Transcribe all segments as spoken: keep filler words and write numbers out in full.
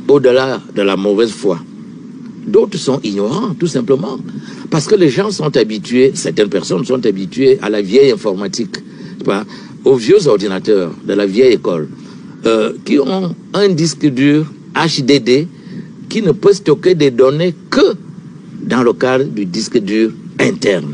au-delà de la mauvaise foi. D'autres sont ignorants, tout simplement. Parce que les gens sont habitués, certaines personnes sont habituées à la vieille informatique, pas, aux vieux ordinateurs de la vieille école, euh, qui ont un disque dur H D D qui ne peut stocker des données que dans le cadre du disque dur interne.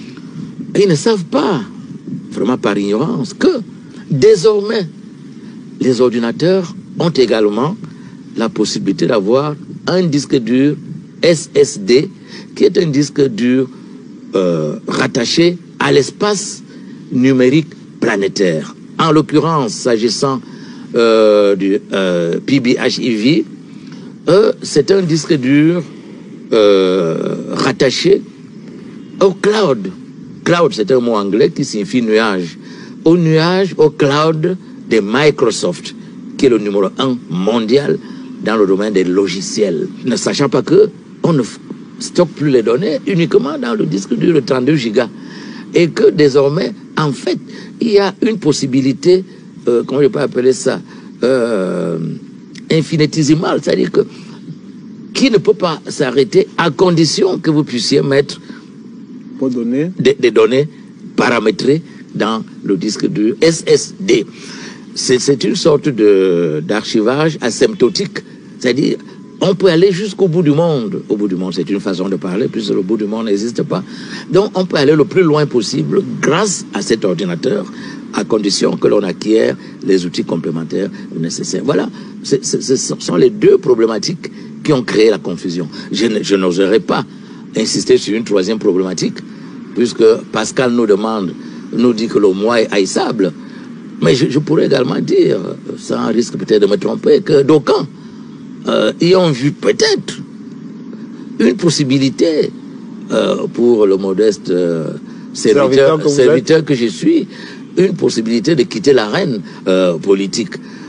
Et ils ne savent pas, vraiment par ignorance, que désormais, les ordinateurs ont également la possibilité d'avoir un disque dur S S D, qui est un disque dur euh, rattaché à l'espace numérique planétaire. En l'occurrence, s'agissant euh, du euh, P B H I V, euh, c'est un disque dur euh, rattaché au cloud. Cloud, c'est un mot anglais qui signifie nuage. Au nuage, au cloud de Microsoft, qui est le numéro un mondial dans le domaine des logiciels. Ne sachant pas que on ne stocke plus les données uniquement dans le disque dur de trente-deux gigas. Et que désormais, en fait, il y a une possibilité, euh, comment je peux appeler ça, euh, infinitésimale, c'est-à-dire que qui ne peut pas s'arrêter à condition que vous puissiez mettre Pour donner. Des, des données paramétrées dans le disque dur S S D. C'est une sorte d'archivage asymptotique, c'est-à-dire on peut aller jusqu'au bout du monde. Au bout du monde, c'est une façon de parler, puisque le bout du monde n'existe pas. Donc on peut aller le plus loin possible grâce à cet ordinateur, à condition que l'on acquiert les outils complémentaires nécessaires. Voilà, ce sont les deux problématiques qui ont créé la confusion. Je, je n'oserais pas insister sur une troisième problématique, puisque Pascal nous demande, nous dit que le moi est haïssable. Mais je, je pourrais également dire, sans risque peut-être de me tromper, que d'aucuns euh, y ont vu peut-être une possibilité euh, pour le modeste euh, serviteur, serviteur, que, serviteur que je suis, une possibilité de quitter l'arène euh, politique.